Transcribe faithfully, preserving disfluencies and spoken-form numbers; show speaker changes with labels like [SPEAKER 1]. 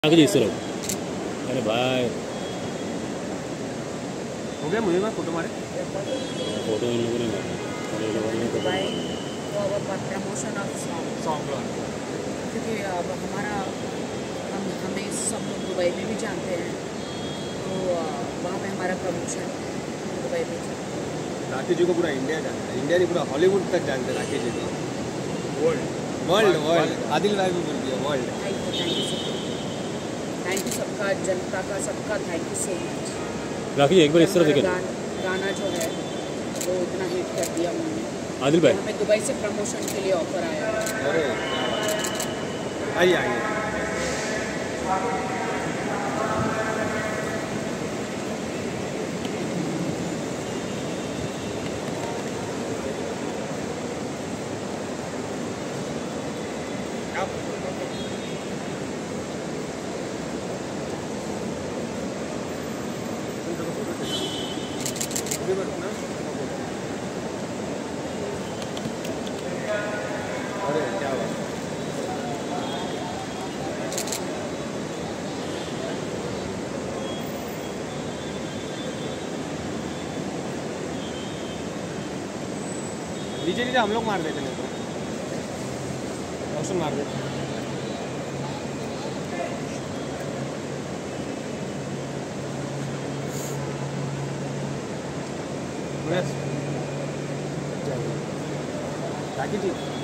[SPEAKER 1] आगे जी सर। अरे भाई
[SPEAKER 2] हो गया मुझे मैं फोटो मारे
[SPEAKER 1] फोटो इन लोगों ने मारा। ये लोगों ने
[SPEAKER 3] Dubai promotion of song
[SPEAKER 2] song
[SPEAKER 3] क्योंकि अब हमारा हम हमें सब लोग दुबई में भी जानते हैं, तो वहाँ पे हमारा प्रमोशन दुबई में
[SPEAKER 2] राखी जी को पूरा इंडिया जानता है, इंडिया नहीं पूरा हॉलीवुड तक जानते हैं राखी जी को। वर्ल्ड वर्ल्ड वर्ल्ड आदिल भाई भी बोल दिया world.
[SPEAKER 3] Thank you thank you so much, thank you सबका, जनता का सबका thank you so much.
[SPEAKER 1] Rakhi ji एक बार इस तरह से
[SPEAKER 3] गान, गाना जो है वो इतना हिट कर दिया उन्होंने।
[SPEAKER 1] आदिल भाई
[SPEAKER 3] हमें दुबई से प्रमोशन के लिए ऑफर आया।
[SPEAKER 2] अरे आइए आइए अरे क्या बात। नीचे नीचे हम लोग मार देते हैं, रोशन मार देते। राखी जी